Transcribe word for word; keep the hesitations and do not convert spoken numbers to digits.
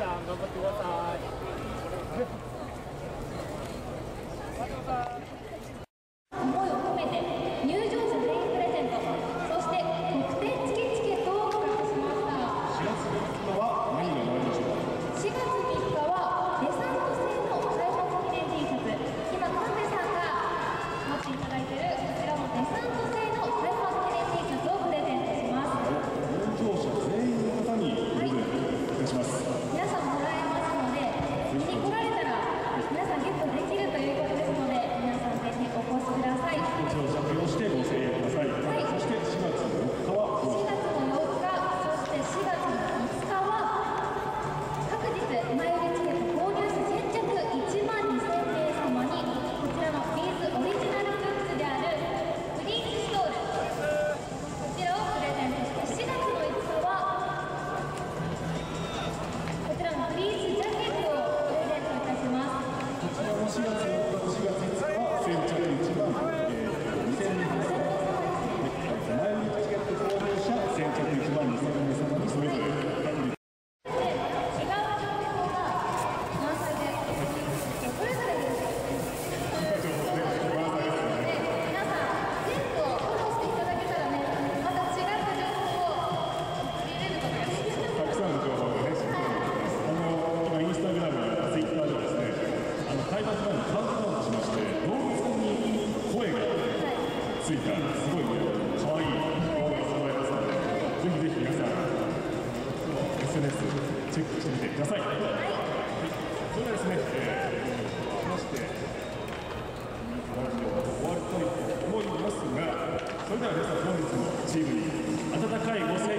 さん頑張ってください。 思いを込めて入場者全員プレゼント、そして特典付きチケットを企画しました。 しがつみっかは何が何でしょうか。 しがつみっかはデサント製の開発記念 T シャツ、今神戸さんが持っていただいているこちらのデサント製の開発記念 T シャツをプレゼントします。 入場者全員の方にプレゼントいたします。 皆さんもらえますので、見に来られたら皆さんゲットできるということですので、皆さんぜひお越しください。 こちらを着用してご声援ください。はい、そしてしがつよっかはしがつのよっか、そしてしがつのいつかは各日前売りチケット購入者先着いちまんにせんめい様にこちらのビーズオリジナルグッズであるプリンスストール、こちらをプレゼントして、しがつのいつかはこちらのプリンスジャケットをプレゼントいたします。 こちらもしがつよっかとしがついつかは先着いちまんにせんめい様。前売りチケット購入者先着いちまんにせんめい様にそれぞれ各日違う情報が満載で、それぞれです。皆さん全部をフォローしていただけたらね、また違った情報を取り入れると思います。 たくさんの情報がね、あの今インスタグラムやツイッターでですね、あの開発前にカウントダウンとしまして、動物さんに声がついたすごいね、可愛い動画がございますので、ぜひぜひ皆さん エスエヌエス チェックしてみてください。はい、それではですね、えー、しましてラジオが終わりたいと思いますが、それでは皆さん本日もチームに温かいご声援